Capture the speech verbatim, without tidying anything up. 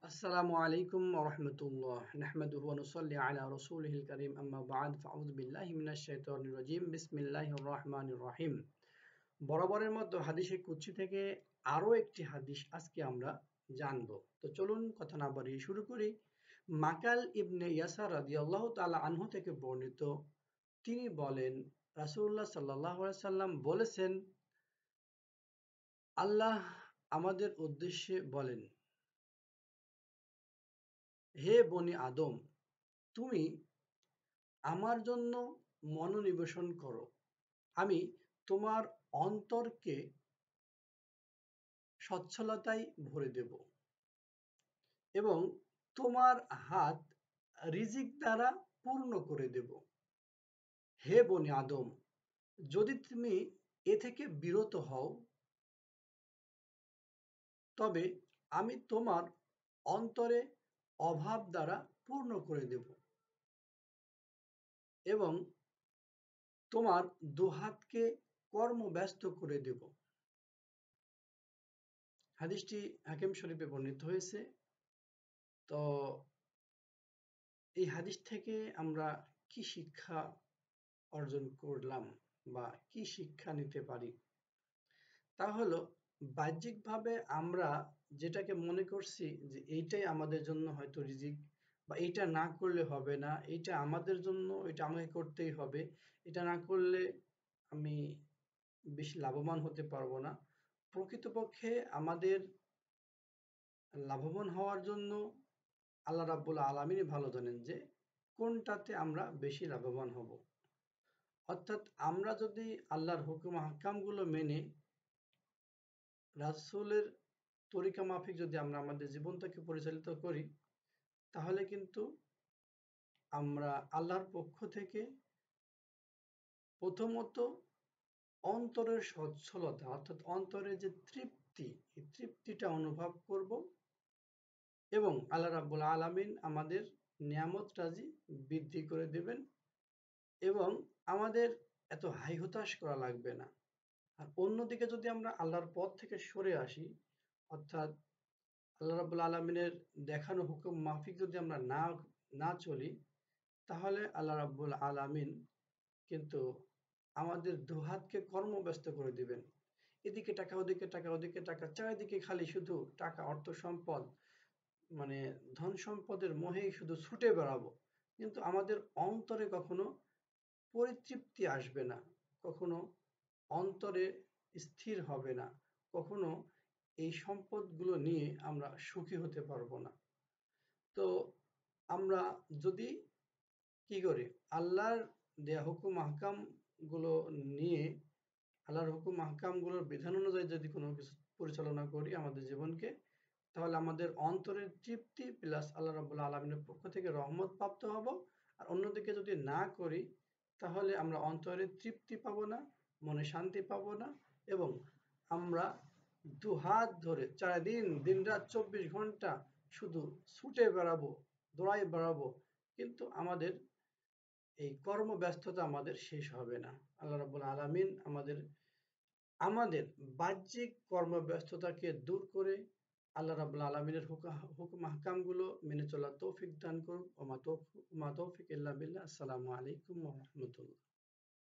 আসসালামু আলাইকুম ওয়া রাহমাতুল্লাহ নাহমাদুহু ওয়া নুসাল্লি আলা রাসূলিহিল কারীম আম্মা বা'দ ফাআউযু বিল্লাহি মিনাশ শাইতানির রাজীম বিসমিল্লাহির রহমানির রহিম। বরাবরের মতো হাদিসের কুচ্ছি থেকে আরো একটি হাদিস আজকে আমরা জানব। তো চলুন কথা না বাড়িয়ে শুরু করি। মাকাল ইবনে ইয়াসার রাদিয়াল্লাহু তাআলা আনহু থেকে বর্ণিত, তিনি বলেন রাসূলুল্লাহ সাল্লাল্লাহু আলাইহি সাল্লাম বলেছেন, আল্লাহ আমাদের উদ্দেশ্যে বলেন, হে বনি আদম, তুমি আমার জন্য মনোনিবেশন করো, আমি তোমার অন্তরকে সচ্ছলতায় ভরে দেব এবং তোমার হাত রিজিক দ্বারা পূর্ণ করে দেব। হে বনি আদম, যদি তুমি এ থেকে বিরত হও তবে আমি তোমার অন্তরে অভাব দ্বারা পূর্ণ করে দেব এবং তোমার দুহাতকে কর্মব্যস্ত করে দেব। হাদিসটি হাকিম শরীফে বর্ণিত হয়েছে। তো এই হাদিস থেকে আমরা কি শিক্ষা অর্জন করলাম বা কি শিক্ষা নিতে পারি? তা হলো, বাহ্যিকভাবে আমরা যেটাকে মনে করছি যে এইটাই আমাদের জন্য হয়তো রিজিক, বা এইটা না করলে হবে না, এইটা আমাদের জন্য, এটা আমাকে করতেই হবে, এটা না করলে আমি বেশি লাভবান হতে পারবো না। প্রকৃতপক্ষে আমাদের লাভবান হওয়ার জন্য আল্লাহ রাব্বুল আলামিনই ভালো জানেন যে কোনটাতে আমরা বেশি লাভবান হব। অর্থাৎ আমরা যদি আল্লাহর হুকুম আহকামগুলো মেনে রাসূলের তরিকা মাফিক যদি আমরা আমাদের জীবনটাকে পরিচালিত করি, তাহলে কিন্তু আমরা আল্লাহর পক্ষ থেকে প্রথমত অন্তরের সচ্ছলতা, অর্থাৎ অন্তরের যে তৃপ্তি, এই তৃপ্তিটা অনুভব করব এবং আল্লাহ রাব্বুল আলামিন আমাদের নিয়ামত রাজি বৃদ্ধি করে দেবেন এবং আমাদের এত হাই হতাশ করা লাগবে না। আর অন্যদিকে যদি আমরা আল্লাহর পথ থেকে সরে আসি, অর্থাৎ আল্লাহ রাব্বুল আলামিনের দেখানো হুকুম মাফিক যদি আমরা না না চলি, তাহলে আল্লাহ রাব্বুল আলামিন কিন্তু আমাদের দুহাতকে কর্মব্যস্ত করে দিবেন। এদিকে টাকা, ওদিকে টাকা, ওদিকে টাকা, চারিদিকে খালি শুধু টাকা, অর্থ সম্পদ, মানে ধন সম্পদের মোহেই শুধু ছুটে বেড়াবো, কিন্তু আমাদের অন্তরে কখনো পরিতৃপ্তি আসবে না, কখনো অন্তরে স্থির হবে না, কখনো এই সম্পদগুলো নিয়ে আমরা সুখী হতে পারবো না। তো আমরা যদি কি করি, আল্লাহর দেয়া হুকুম আহকাম গুলো নিয়ে, আল্লাহর হুকুম আহকাম গুলোর বিধান অনুযায়ী যদি কোনো কিছু পরিচালনা করি আমাদের জীবনকে, তাহলে আমাদের অন্তরের তৃপ্তি প্লাস আল্লাহ রাব্বুল আলামিনের পক্ষ থেকে রহমত প্রাপ্ত হব। আর অন্যদিকে যদি না করি, তাহলে আমরা অন্তরে তৃপ্তি পাবো না, মনে শান্তি পাবো না এবং আমরা দুহাত ধরে চারদিন দিনরাত চব্বিশ ঘন্টা শুধু ছুটে বেড়াবো, দৌড়াই বেড়াবো, কিন্তু আমাদের এই কর্মব্যস্ততা আমাদের শেষ হবে না। আল্লাহ রাব্বুল আলামিন আমাদের আমাদের বাহ্যিক কর্মব্যস্ততাকে দূর করে আল্লাহ রাব্বুল আলামিনের হুকুম আহকামগুলো মেনে চলার তৌফিক দান করুন। ওমা তৌফিক ইল্লা বিল্লাহ। আসসালামু আলাইকুম ওয়া রাহমাতুল্লাহ।